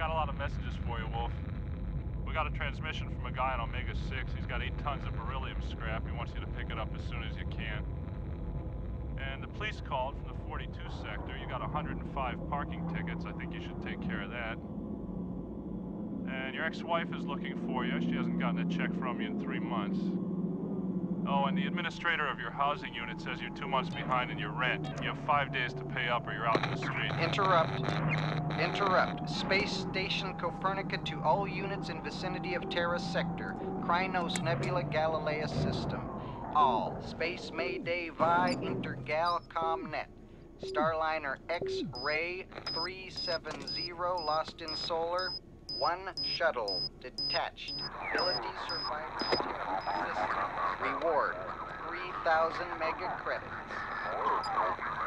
got a lot of messages for you, Wolff. We got a transmission from a guy on Omega 6. He's got 8 tons of beryllium scrap. He wants you to pick it up as soon as you can. And the police called from the 42 sector. You got 105 parking tickets. I think you should take care of that. And your ex-wife is looking for you. She hasn't gotten a check from you in 3 months. Oh, and the administrator of your housing unit says you're 2 months behind in your rent. You have 5 days to pay up or you're out in the street. Interrupt. Space Station Copernica to all units in vicinity of Terra Sector. Krynos Nebula Galilea System. All. Space Mayday Vi Intergal Comnet. Starliner X-Ray 370 lost in solar. 1 shuttle detached. Ability survivor system. Reward 3,000 mega credits.